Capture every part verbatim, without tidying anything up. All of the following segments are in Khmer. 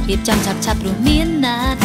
រៀបចំឆាប់ឆាប់ព្រោះមានណាត់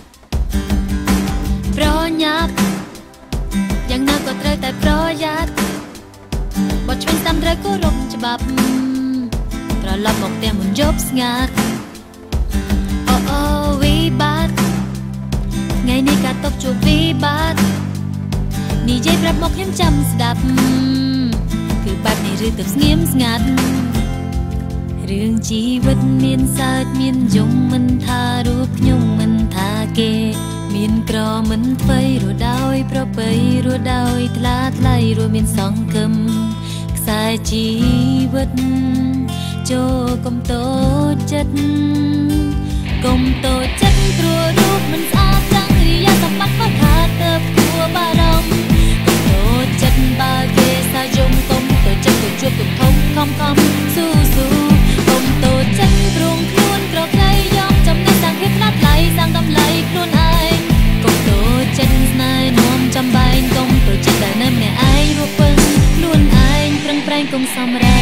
ប្រញាប់យ៉ាងណាក៏ត្រូវតែប្រយ័ត្នបត់ឆ្វេងស្ដាំត្រូវគោរពច្បាប់ត្រឡប់មកផ្ទះមុនយប់ស្ងាត់អូអូវិបត្តិថ្ងៃនេះការຕົកជួបវិបត្តិនិយាយប្រាប់មកខ្ញុំចាំស្ដាប់គឺបែបនេះឬទៅស្ងៀមស្ងាត់រឿងជីវិតមានសើចមានយំមិនថារូបខ្ញុំមិនថាគេមានក្រមិនថ្មីរស់ដោយប្រពៃរស់ដោយថ្លាថ្លៃរស់មានសង្ឃឹមខ្សែជីវិតចូលកុំតូចចិត្តកុំតូចចិត្តព្រោះរូបមិនស្អាតទាំងរិយាសម្បត្តិខ្វះខាតទៅគួរបារម្ភកុំតូចចិត្តបើគេសាយំកុំតូចចិត្តទៅជួបទុកធំខំខំស៊ូស៊ូកុំតូចចិត្តព្រមខ្លួនក្រក្រៃយកចំណេះសាំងភាពថ្លាថ្លៃសាំងតម្លៃខ្លួនឯងកុំតូចចិត្តស្នេហ៍នាំចំបែងកុំតូចចិត្តដែលនៅម្នាក់ឯងរពឹងខ្លួនឯងប្រឹងប្រែងកុំសម្រេច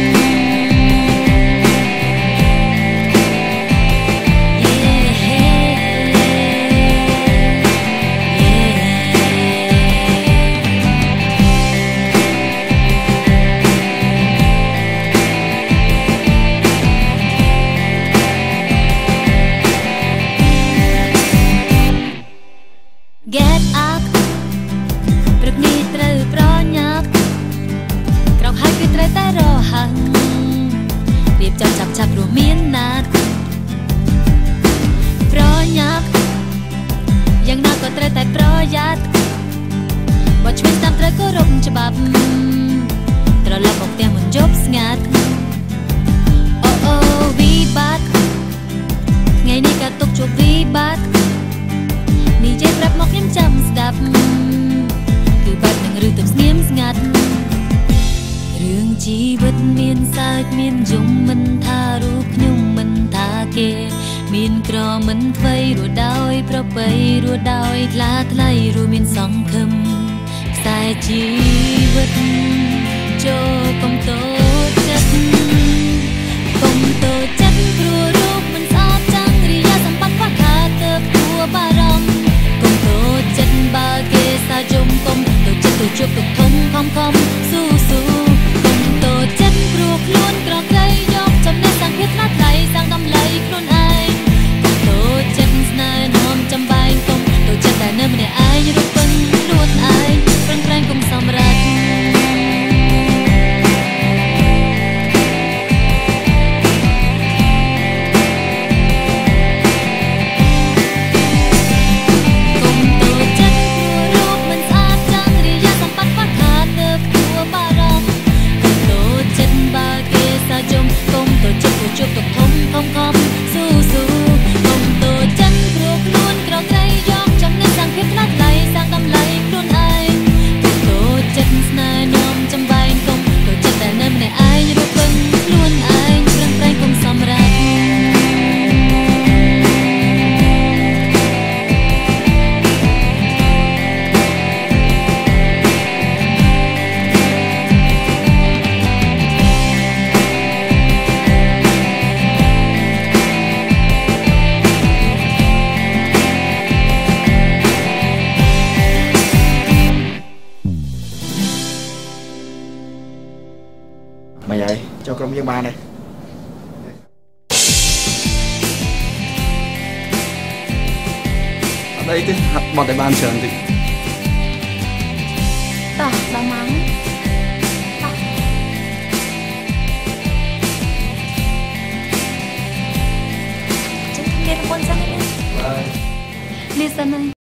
Get up ព្រឹកនេះត្រូវប្រញាប់ក្រោកហើយគឺត្រូវតែរហ័សរៀបចំឆាប់ឆាប់ព្រោះមានណាត់ប្រញាប់យ៉ាងណាក៏ត្រូវតែប្រយ័ត្នបើឆ្វេងស្ដាំត្រូវគោរពច្បាប់ត្រឡប់មកផ្ទះមុនយប់ស្ងាត់អូអូវិបត្តិថ្ងៃនេះក៏ຕົកជួបវិបត្តិនិយាយប្រាប់មកខ្ញុំចាំស្ដាប់គឺបែបនឹងឬទៅស្ងៀមស្ងាត់រឿងជីវិតមានសើចមានយំមិនថារូបខ្ញុំមិនថាគេមានក្រមិនថ្មីរស់ដោយប្រពៃរស់ដោយថ្លាថ្លៃរស់មានសង្ឃឹមខ្សែជីវិតចូលកុំតូចចិត្តកុំតូចចិត្តព្រោះរូបមិនស្អាតចាំងរិយាសម្បត្តិខ្វះខាតទៅគួរបារម្ភចិត្តបើគេសាយំកុំតូចចិត្តទៅជួបទុកធំខំខំស៊ូស៊ូកុំតូចចិត្តព្រោះខ្លួនក្រក្រៃយកចំណេះសាំងភាពថ្លាថ្លៃសាំងតម្លៃខ្លួនឯងកុំតូចចិត្តស្នេហ៍នាំចំបែងកុំតូចចិត្តដែលនៅម្នាក់ឯងរពឹងខ្លួនឯងប្រឹងប្រែងកុំសម្រេចជួបទុកធំខំខំស៊ូស៊ូកុំតូចចិត្តព្រោះខ្លួនក្រក្រៃយកចំណេះសាំងភាពថ្លាថ្លៃសាំងតម្លៃខ្លួនឯងកុំតូចចិត្តស្នេហ៍នាំចំបែងកុំតូចចិត្តដែលនៅម្នាក់ឯងរពឹងខ្លួនឯងប្រឹងប្រែងកុំសម្រេច mày vậy cho công viên ba này ở đây thì hạt bọt tại bàn sườn thì tỏ bà mắng tỏ chắc liệt quân ra đây liệt ra đây